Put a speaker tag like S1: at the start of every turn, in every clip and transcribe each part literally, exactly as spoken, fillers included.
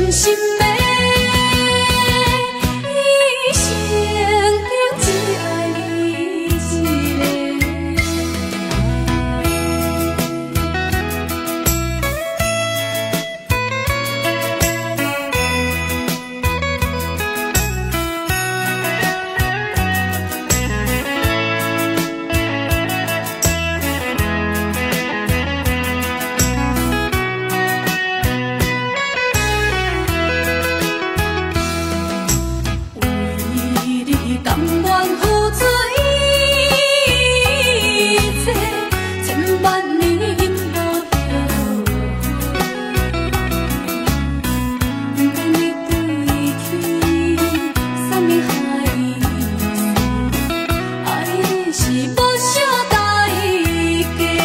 S1: 真心的，一生中只爱你一个。甘愿付出一切，千万年永无后悔。不管你对天山盟海誓，爱你是无惜代价。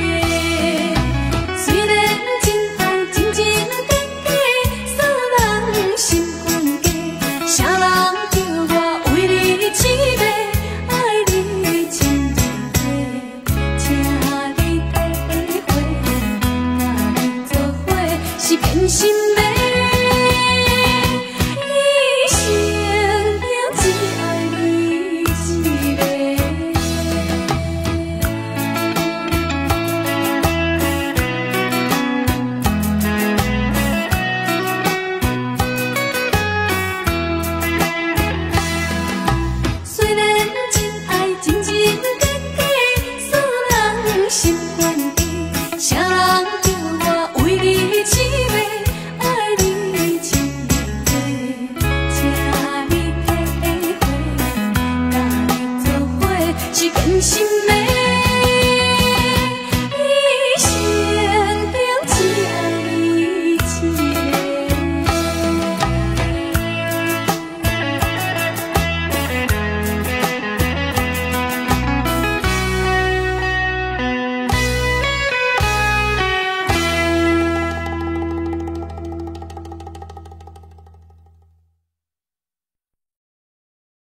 S1: 虽然情爱真真假假，使人心宽假，谁人叫我为你痴迷？爱你深入底，请你体会，甲你做伙是坚心的。